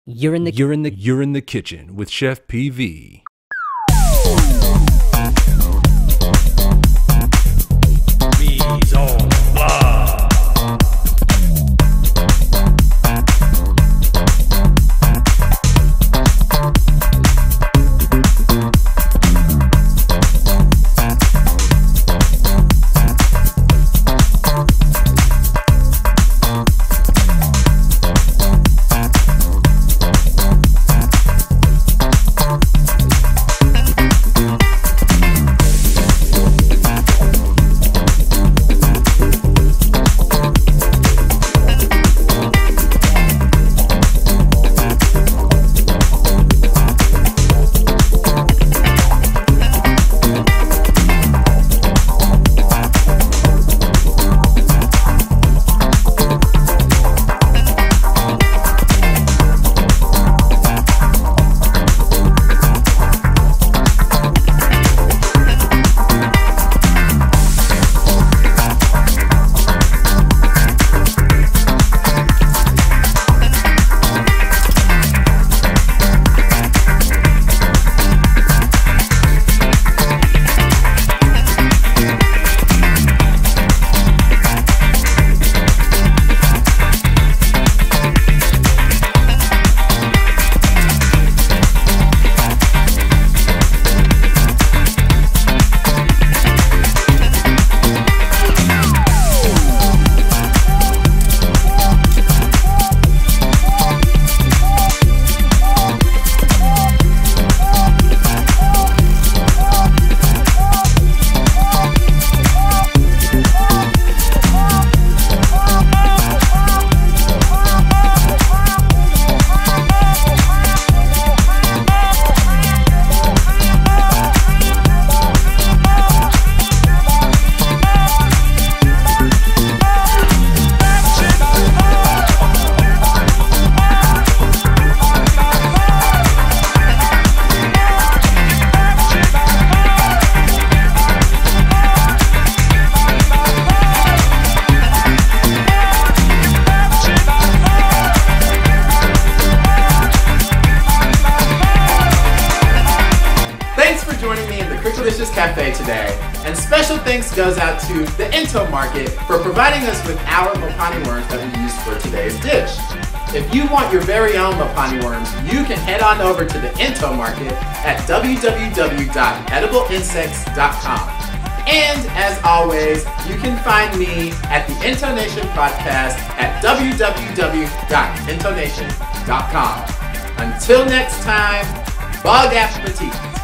You're in the kitchen with Chef PV. Mise en place. Cricketlicious Cafe today, and special thanks goes out to the Into Market for providing us with our MOPANE worms that we used for today's dish. If you want your very own MOPANE worms, you can head on over to the Into Market at www.edibleinsects.com. And as always, you can find me at the Intonation Podcast at www.intonation.com. Until next time, bon appetit!